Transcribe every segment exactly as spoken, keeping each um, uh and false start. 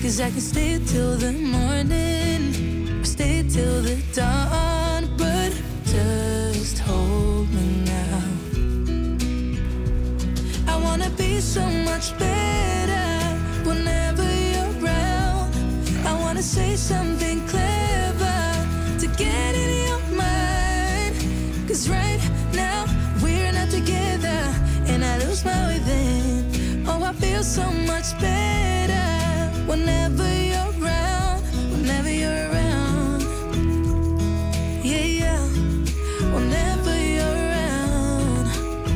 'Cause I can stay till the morning, or stay till the dawn, but just hold me now. I wanna be so much better whenever you're around. I wanna say something clever to get in your mind. 'Cause right now we're not together, and I lose my way then. Oh, I feel so much better whenever you're around, whenever you're around. Yeah, yeah, whenever you're around,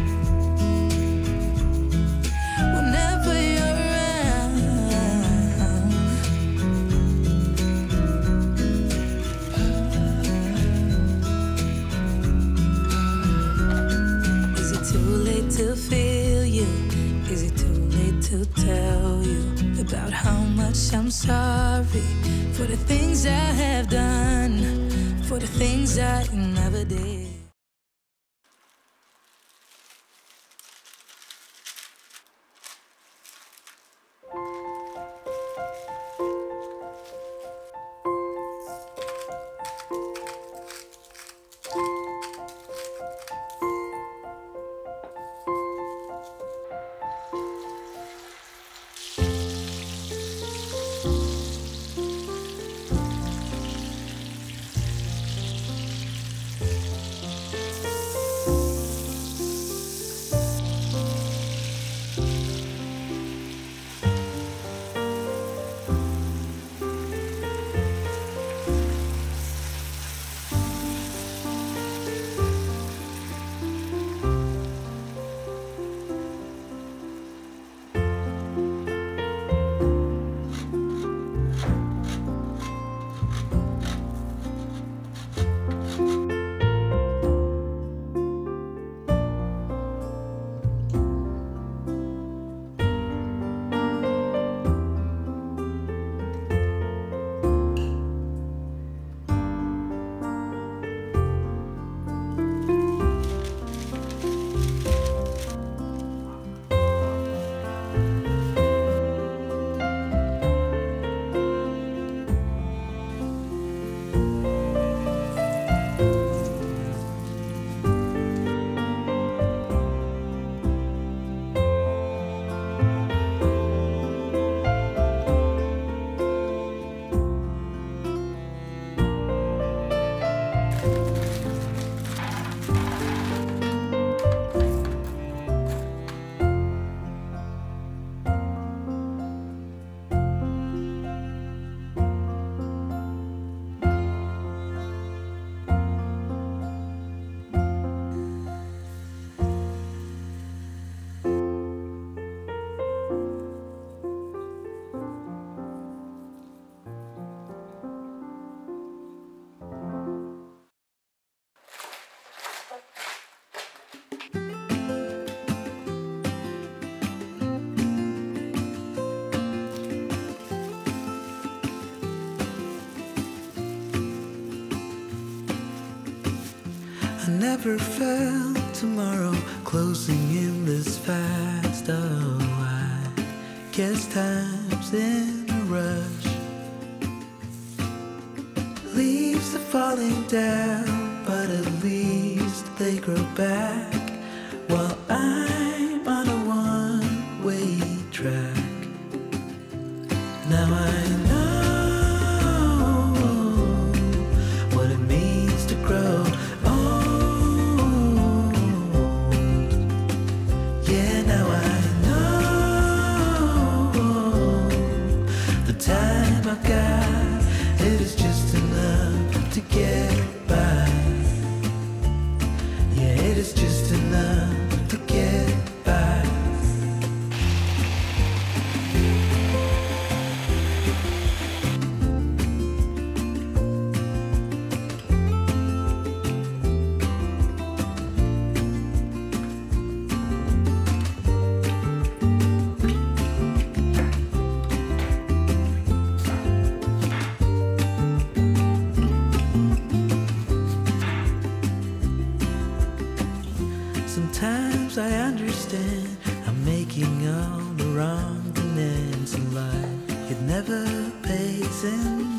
whenever you're around. Is it too late to feel you? Is it too late to tell you about how much I'm sorry for the things I have done, for the things I never did? I never felt tomorrow closing in this fast. Oh, I guess time's in a rush. Leaves are falling down, but at least they grow back, while I'm on a one-way track. Now I know what it means to grow. Time I got, it is just enough to get by. Yeah, it is just enough to get by. Sometimes I understand I'm making all the wrong demands in life. It never pays enough.